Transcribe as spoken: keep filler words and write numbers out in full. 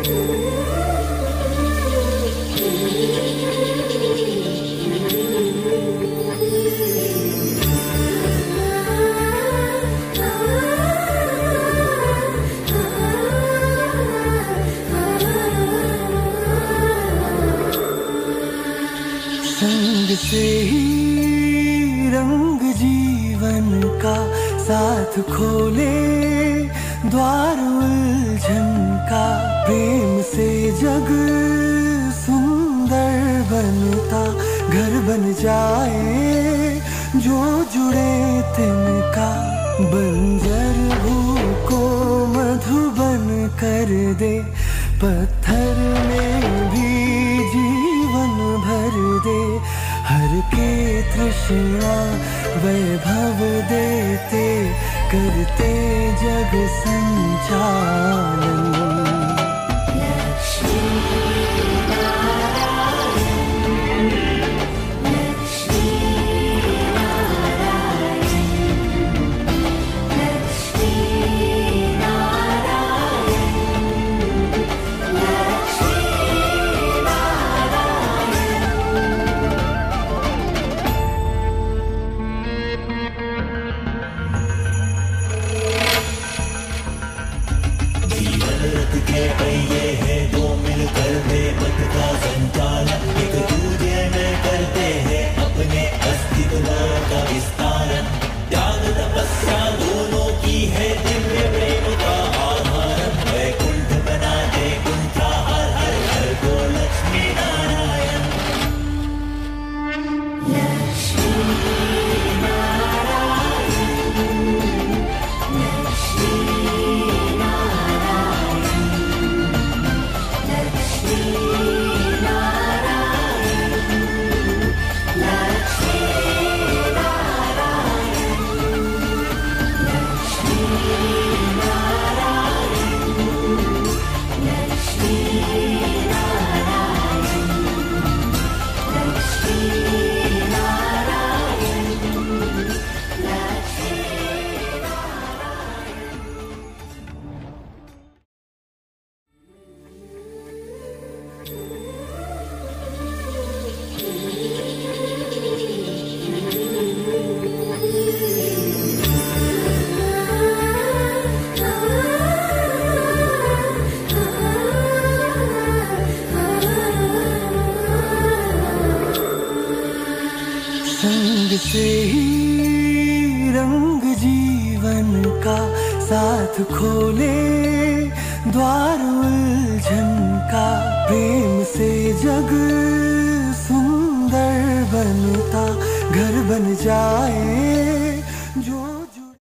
संग से ही रंग जीवन का साथ खोले द्वार उलझन का। प्रेम से जग सुंदर बनता, घर बन जाए जो जुड़े तिनका। बंजर भूमि को मधुबन कर दे, पत्थर में भी जीवन भर दे। हर के तृष्णा वैभव देते, करते जग संचालन। के पहिए हैं दो मिलकर वे मत का संचालन। एक दूजे में करते हैं अपने अस्तित्व का विस्तारन। त्याग तपस्या दोनों की है दिव्य प्रेम का आधारन। वैकुंठ बना दे कुंठा हर हर हर को लक्ष्मी नारायण। लक्ष्मी संग से ही रंग जीवन का साथ खोले द्वार उलझन का। प्रेम से जग सुंदर बनता, घर बन जाए जो